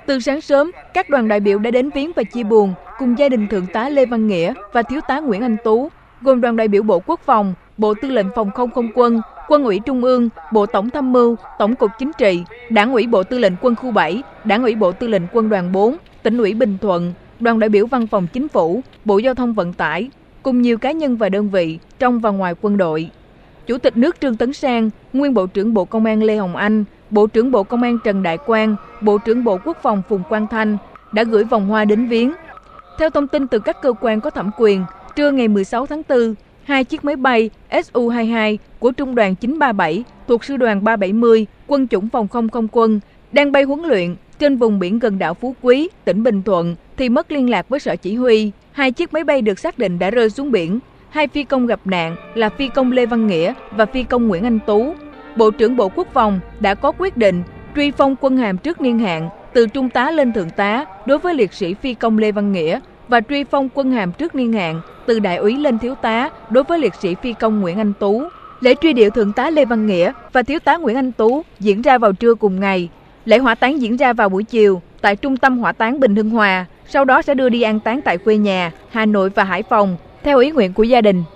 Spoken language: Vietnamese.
Từ sáng sớm, các đoàn đại biểu đã đến viếng và chia buồn cùng gia đình Thượng tá Lê Văn Nghĩa và Thiếu tá Nguyễn Anh Tú, gồm đoàn đại biểu Bộ Quốc phòng, Bộ Tư lệnh Phòng không không quân, Quân ủy Trung ương, Bộ Tổng tham mưu, Tổng cục Chính trị, Đảng ủy Bộ Tư lệnh Quân khu 7, Đảng ủy Bộ Tư lệnh Quân đoàn 4, Tỉnh ủy Bình Thuận, đoàn đại biểu Văn phòng Chính phủ, Bộ Giao thông Vận tải, cùng nhiều cá nhân và đơn vị trong và ngoài quân đội. Chủ tịch nước Trương Tấn Sang, nguyên Bộ trưởng Bộ Công an Lê Hồng Anh, Bộ trưởng Bộ Công an Trần Đại Quang, Bộ trưởng Bộ Quốc phòng Phùng Quang Thanh đã gửi vòng hoa đến viếng. Theo thông tin từ các cơ quan có thẩm quyền, trưa ngày 16 tháng 4, 2 chiếc máy bay Su-22 của Trung đoàn 937 thuộc Sư đoàn 370 Quân chủng Phòng không không quân đang bay huấn luyện trên vùng biển gần đảo Phú Quý, tỉnh Bình Thuận thì mất liên lạc với sở chỉ huy. 2 chiếc máy bay được xác định đã rơi xuống biển. 2 phi công gặp nạn là phi công Lê Văn Nghĩa và phi công Nguyễn Anh Tú. Bộ trưởng Bộ Quốc phòng đã có quyết định truy phong quân hàm trước niên hạn từ trung tá lên thượng tá đối với liệt sĩ phi công Lê Văn Nghĩa và truy phong quân hàm trước niên hạn từ đại úy lên thiếu tá đối với liệt sĩ phi công Nguyễn Anh Tú. Lễ truy điệu thượng tá Lê Văn Nghĩa và thiếu tá Nguyễn Anh Tú diễn ra vào trưa cùng ngày. Lễ hỏa táng diễn ra vào buổi chiều tại Trung tâm Hỏa táng Bình Hưng Hòa, sau đó sẽ đưa đi an táng tại quê nhà, Hà Nội và Hải Phòng, theo ý nguyện của gia đình.